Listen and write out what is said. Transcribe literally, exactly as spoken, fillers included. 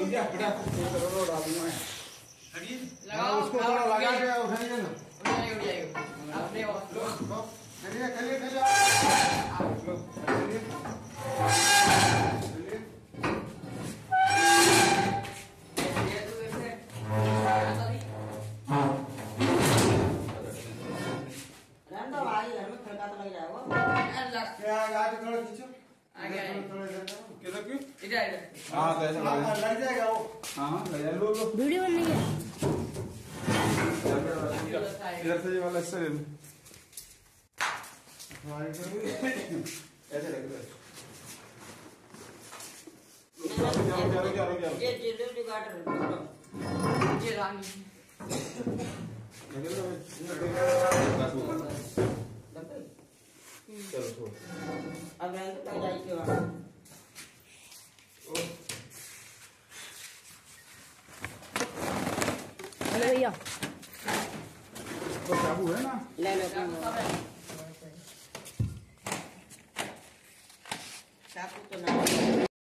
भैया बेटा चलो डाल दूंगा हटिए लगाओ उसको थोड़ा लगा के उठाइए ना उठ जाएगा उठ जाएगा आप ले लो लो चलिए चलिए चलिए आप लो चलिए चलिए ये तो ऐसे रंडा भाई घर में खड़का तो लग जाएगा क्या आगे थोड़ा खींचो आगे किधर क्यों इधर इधर हां तो ऐसा लग जाएगा वो हां हां लग जाएगा लो लो वीडियो बन रही है इधर से ये वाला इससे ले लो ऐसे लग रहा है ये ये गार्डर ये रानी चलो छोड़ अब रंग का जाई के वहां हेलो भैया वो चाबू है ना ले लो चाबू तो ना